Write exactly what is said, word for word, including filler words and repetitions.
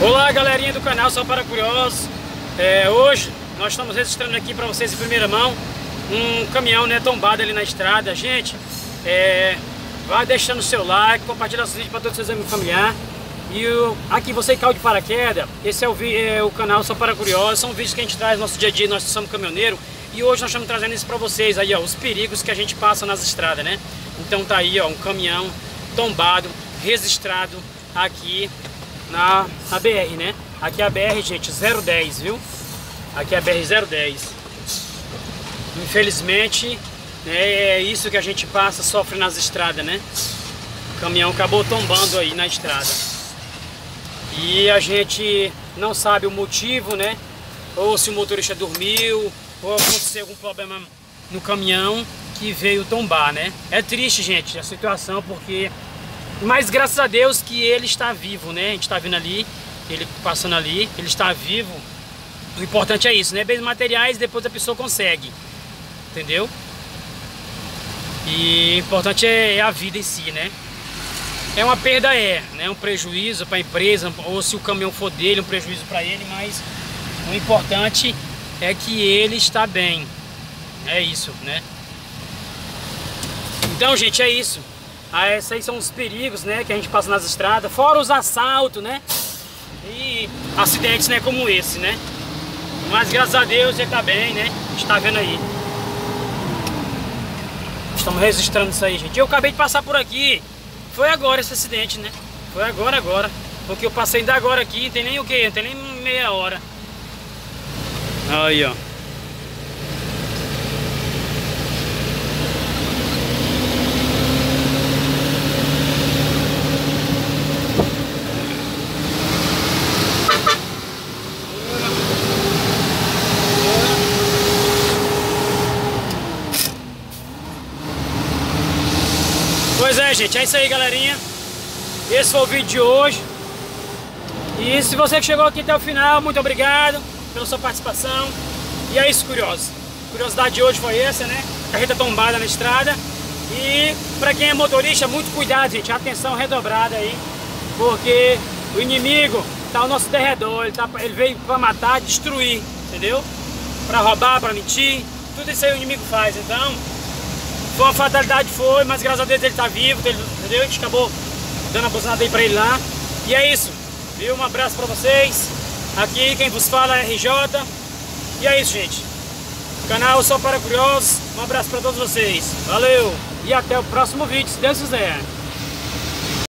Olá, galerinha do canal Só Para Curiosos. é, Hoje nós estamos registrando aqui para vocês em primeira mão um caminhão, né, tombado ali na estrada. Gente, é, vai deixando o seu like, compartilha esse vídeo para todos os seus amigos familiares. E o, aqui você caiu de paraquedas, esse é o, é o canal Só Para Curiosos. São vídeos que a gente traz no nosso dia a dia, nós somos caminhoneiro. E hoje nós estamos trazendo isso para vocês aí, ó, os perigos que a gente passa nas estradas, né? Então tá aí, ó, um caminhão tombado, registrado aqui na, na B R, né? Aqui é a B R, gente, zero dez, viu? Aqui é a B R zero dez. Infelizmente, né, é isso que a gente passa, sofre nas estradas, né? O caminhão acabou tombando aí na estrada. E a gente não sabe o motivo, né? Ou se o motorista dormiu, ou aconteceu algum problema no caminhão que veio tombar, né? É triste, gente, a situação, porque... Mas graças a Deus que ele está vivo, né? A gente está vendo ali, ele passando ali, ele está vivo. O importante é isso, né? Bens materiais, depois a pessoa consegue, entendeu? E o importante é a vida em si, né? É uma perda, é, né? Um prejuízo para a empresa, ou se o caminhão for dele, um prejuízo para ele, mas o importante é que ele está bem. É isso, né? Então, gente, é isso. Ah, esses aí são os perigos, né, que a gente passa nas estradas, fora os assaltos, né, e acidentes, né, como esse, né. Mas graças a Deus ele tá bem, né, a gente tá vendo aí. Estamos registrando isso aí, gente. Eu acabei de passar por aqui, foi agora esse acidente, né, foi agora, agora, porque eu passei ainda agora aqui, não tem nem o que, não tem nem meia hora. Aí, ó. Pois é, gente, é isso aí, galerinha. Esse foi o vídeo de hoje. E se você que chegou aqui até o final, muito obrigado pela sua participação. E é isso, curiosos. A curiosidade de hoje foi essa, né? Carreta tombada na estrada. E pra quem é motorista, muito cuidado, gente. Atenção redobrada aí. Porque o inimigo tá ao nosso derredor. Ele, tá, ele veio pra matar, destruir, entendeu? Pra roubar, pra mentir. Tudo isso aí o inimigo faz, então... Foi uma fatalidade, foi, mas graças a Deus ele tá vivo, entendeu? A gente acabou dando a buzinada aí pra ele lá. E é isso, viu? Um abraço pra vocês. Aqui quem vos fala é R J. E é isso, gente. Canal Só Para Curiosos. Um abraço pra todos vocês. Valeu! E até o próximo vídeo, se Deus quiser.